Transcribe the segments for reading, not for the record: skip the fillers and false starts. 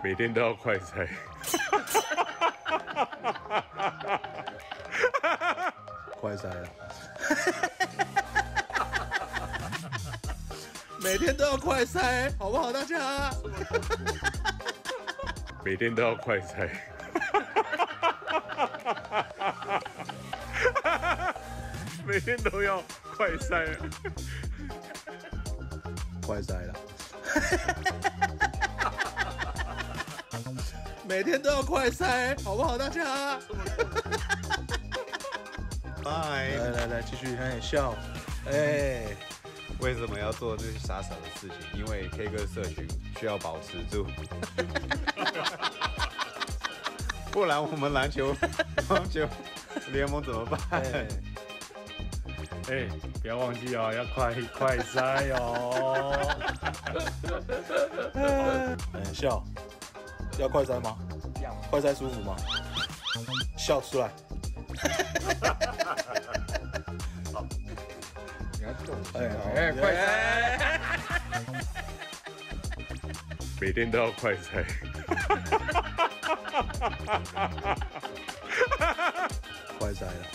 每天都要快塞。 快塞了。每天都要快塞，好不好，大家？ 每天都要快塞。每天都要快塞。 快塞了。每天都要快塞，好不好，大家？来，继续，笑， 为什么要做这些傻傻的事情？因为 K 歌社群需要保持住，不然我们篮球联盟怎么办？ 不要忘记哦，要快塞哦。 笑，要快塞吗？ 要。 快塞舒服吗？笑出来。 好，你要动。 快塞。 每天都要快塞。 快塞了。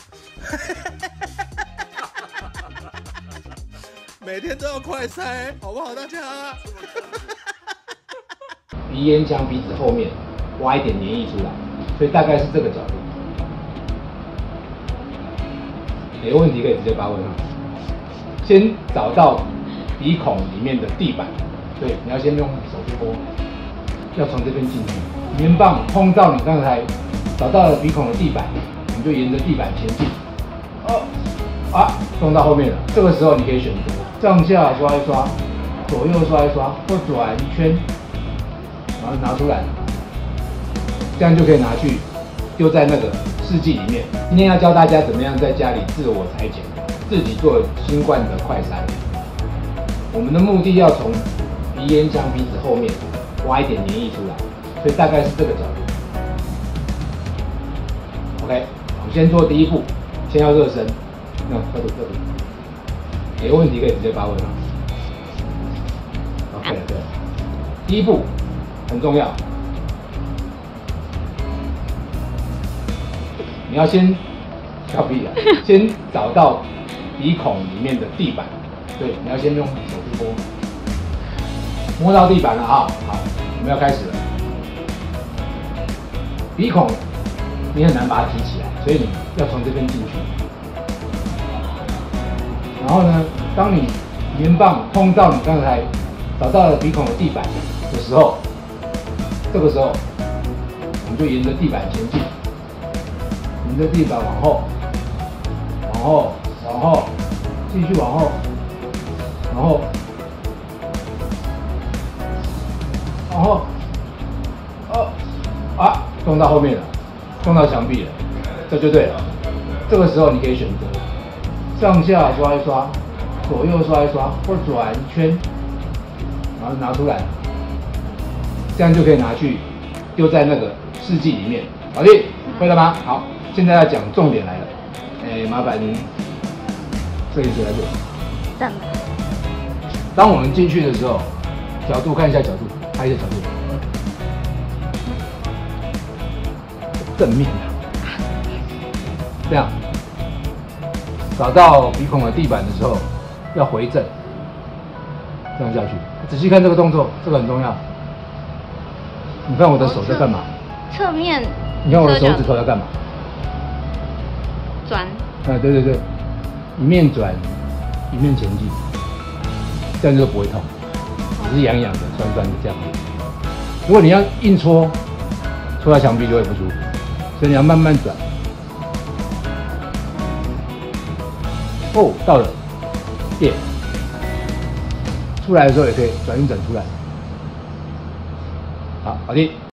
每天都要快塞，好不好，大家？ 鼻咽腔鼻子后面挖一点黏液出来，所以大概是这个角度。有问题可以直接发问哈。先找到鼻孔里面的地板，对，你要先用手去摸，要从这边进去。棉棒碰到你刚才找到了鼻孔的地板，你就沿着地板前进。撞到后面了。这个时候你可以选择上下刷一刷，左右刷一刷，或转一圈，然后拿出来，这样就可以拿去丢在那个试剂里面。今天要教大家怎么样在家里自我裁剪，自己做新冠的快筛。我们的目的要从鼻咽腔鼻子后面挖一点黏液出来，所以大概是这个角度。OK， 我们先做第一步，先要热身。热度。有问题可以直接发问啊。OK， 对。第一步很重要，你要先小屁啊，先找到鼻孔里面的地板，对，你要先用手去摸到地板了啊。好，我们要开始了。鼻孔你很难把它提起来，所以你要从这边进去。然后呢，当你棉棒碰到你刚才找到了鼻孔的地板的时候，这个时候我们就沿着地板前进，沿着地板往后，继续往后，撞到后面了，撞到墙壁了，这就对了。这个时候你可以选择上下刷一刷，左右刷一刷，或转一圈，然后拿出来，这样就可以拿去丢在那个试剂里面。好的，会了吗？好，现在要讲重点来了。麻烦您摄影师来做。当我们进去的时候，角度看一下角度，拍一下角度。正面啊，这样。找到鼻孔的地板的时候，要回正，这样下去。仔细看这个动作，这个很重要。你看我的手在干嘛？ 侧面。 你看我的手指头在干嘛？ 转。 对，一面转，一面前进，这样就不会痛，只是痒痒的、酸酸的这样。如果你要硬戳到墙壁就会不舒服，所以你要慢慢转。到了，耶！出来的时候也可以转一转出来。好的。